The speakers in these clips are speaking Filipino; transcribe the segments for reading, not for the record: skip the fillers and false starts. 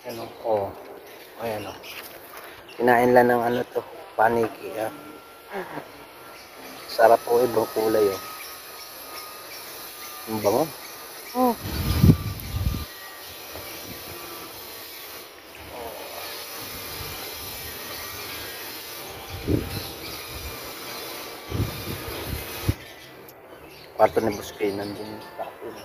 Ano, oh. Ayan o. Kinain lang ng ano to, paniki. Ah. Sarap po, ibang kulay oh. Ang bango. Oh. Kwarto ni Buskay nandun sa akin.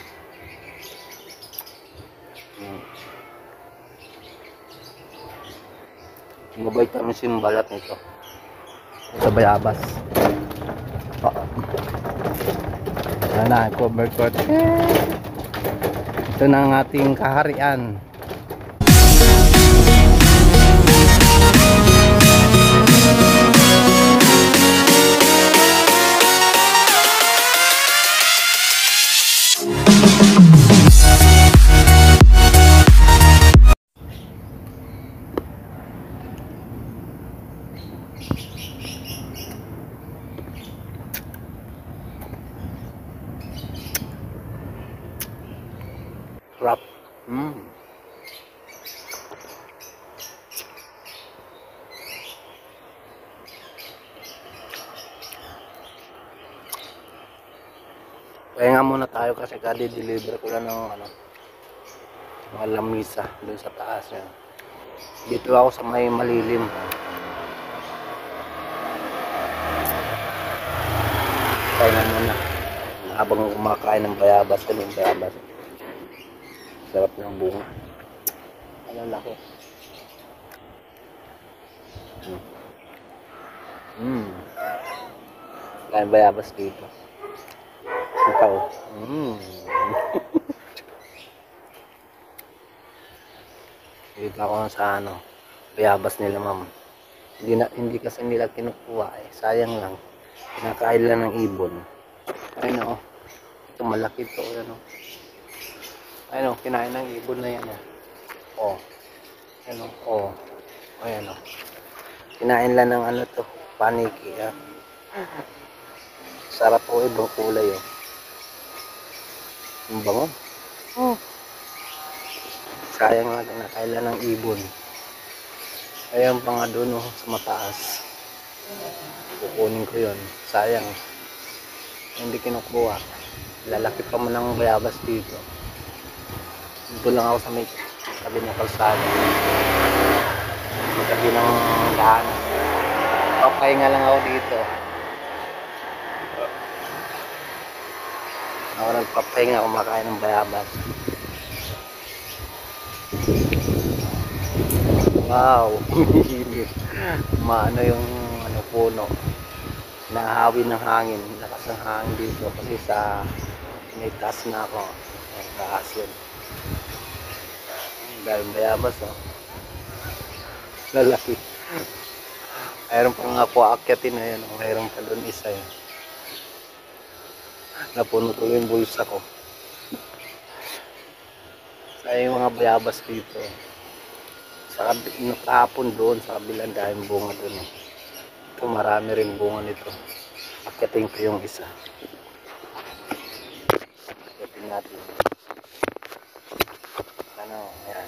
Mabait kami simbalat nito. Sa bayabas. Oh. Yan na, cover court. Ito na ang ating kaharian. Wrap. Kaya nga muna tayo kasi kadi-deliver ko lang ng ano, mga lamisa doon sa taas yan. Dito ako sa may malilim. Kaya nga muna habang kumakain ng bayabas, yung bayabas. Sarap ng bunga. Ang laki. Kaya bayabas dito. Ikaw. Dito ako sa ano, bayabas nila ma'am. Hindi kasi nila kinukuha eh. Sayang lang. Kinakain lang ng ibon. Ayun o. Ito malaki to. Ayun o. Ayun o. Kinain ng ibon na yan o. Oh. Ayun o. Oh. Ayun o. Kinain lang ng ano to. Paniki ah. Sarap po, ibang kulay oh. Ang bango. Oh. Sayang nga kinakain lang ng ibon. Ayan pa nga doon oh, sa mataas. Kukunin ko yun. Sayang. Hindi kinukuha. Lalaki pa man ng bayabas dito. Dito lang ako sa may tabi ng kalsada. Sa tabi ng daan. Okay nga lang ako dito. Ako nagpapahinga kumakain ng bayabas. Wow, umiinit. Maano yung ano, puno. Nahahawi ng hangin. Lakas ng hangin dito kasi sa may taas na ako. Ang taas yun. Dahil bayabas oh. Lalaki. Mayroon pa nga po aakyatin na yun. Mayroon pa doon isa yun. Napuno tuloy yung bulsa ko. Kaya yung mga bayabas dito. Sa nakapon doon sa kabilang dahil bunga doon. Ito marami rin bunga nito. Akyatin ko yung isa. Akyatin natin. Ano, ayan.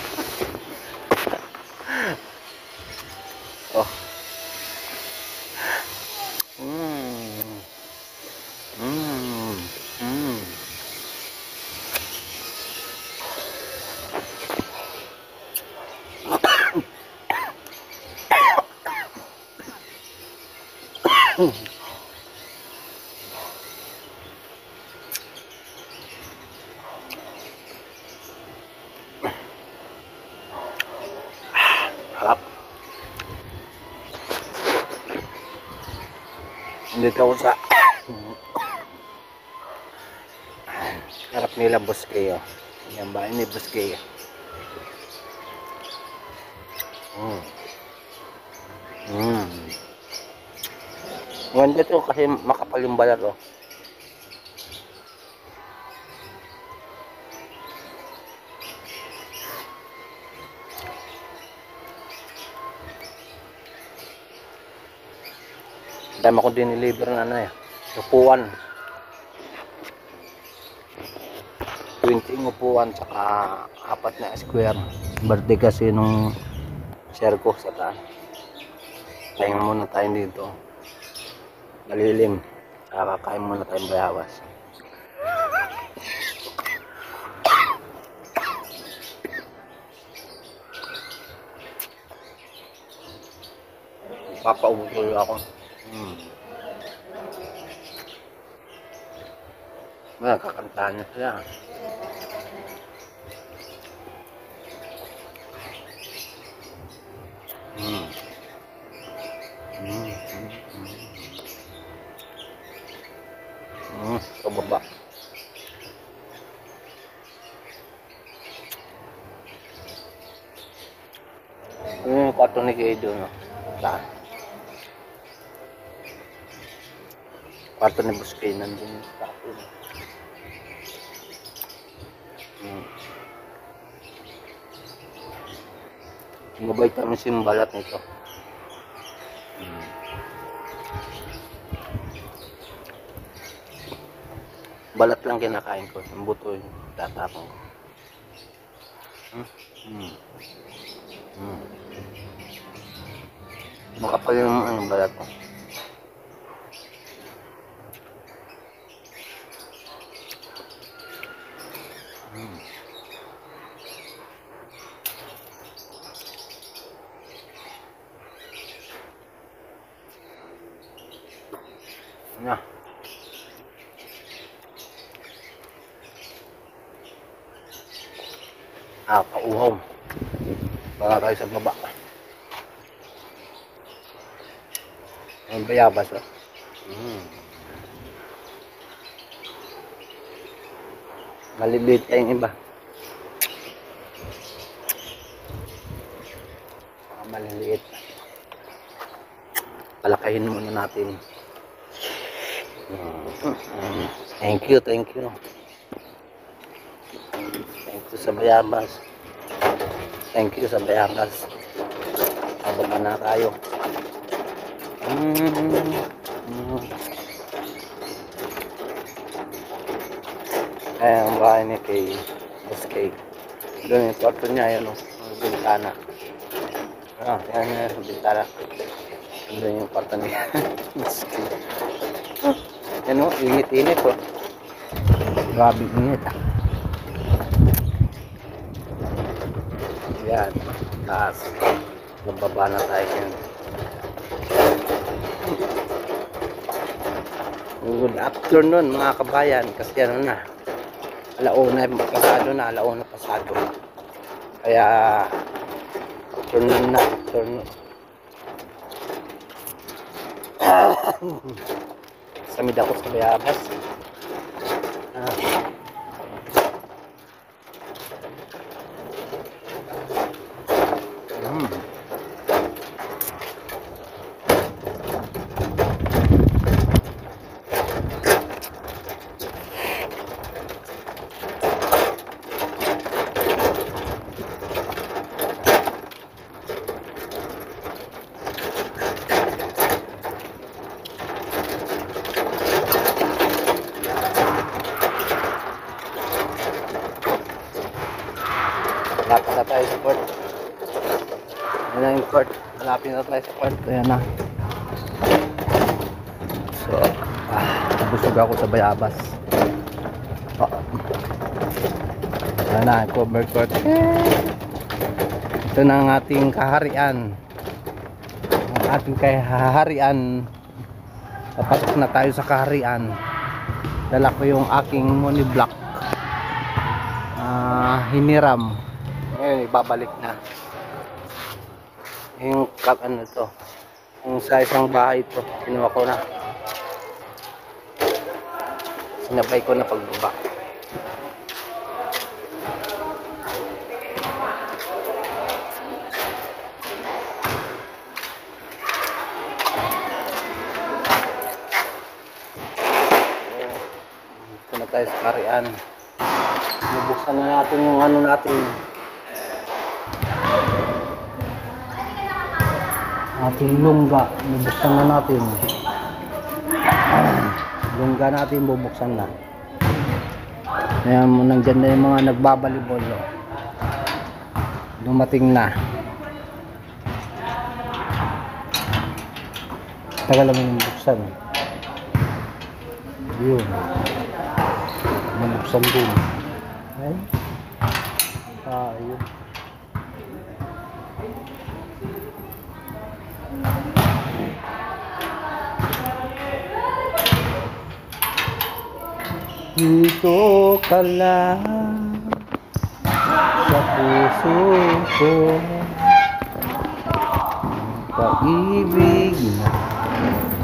Oh. Harap. Dito ako sa harap nila Busqueyo. Yan ba? Ini Busqueyo. Ganda to kasi makapal yung balat, oh. Dami ko diniliver na ano eh. Upuan. 20 upuan tsaka 4 na square. Birthday kasi nung share ko sa taas. Kain muna tayo dito. Malilim. Kakain muna tayong bayabas. Papaubutoy ako. Kakantahan niya sila. Sa baba. Yung kwarto ni Keido, no? Saan? Kwarto ni Busqueyo nandun sa akin. Mabait kami simbalat nito. Balat lang kinakain ko. Yung buto yung tatapon ko. Makapal yung balat ko. Na. Pauhaw. Baka tayo sa baba. Ang bayabas, oh. Maliliit kayong iba. Maliliit. Palakahin muna natin. Thank you, thank you. Thank you sa bayabas. Thank you sa bayabas. Habang na tayo. Ayan ang bahay ni kay Busqueyo. Doon yung kwarto niya, yan o. Ang bintana. Yan yung bintana. Doon yung kwarto niya. Busqueyo. Yan o, init-init o. Grabe init ah. Yan, taas. Nababa na tayo yan. Good afternoon mga kabayan. Kasi ano na, alauna pasado na, alauna pasado. Kaya afternoon na, afternoon. Samid ako sa bayabas. Malapit na tayo sa port. Ayan na yung port. Malapit na tayo sa port. Ayan na. So, busog ako sa bayabas. Ayan na, cover court. Ito na ang ating kaharian. Ang ating kaharian. Papasok na tayo sa kaharian. Dala ko yung aking monoblock. Hiniram. Ngayon ibabalik na. Yung ano to. Yung sa isang bahay ito. Kinuha ko na. Sinabay ko na pagbaba. Ito na tayo sa kaharian. Bubuksan na natin yung ano natin. Ating lungga. Bubuksan na natin. Lungga natin bubuksan na. Ayan, nandyan na yung mga nagbabalibol. Dumating na. Tagal naman yung buksan. Yun. Nabuksan din. Ay. Ayun. Dito ka lang sa puso ko, pag-ibig na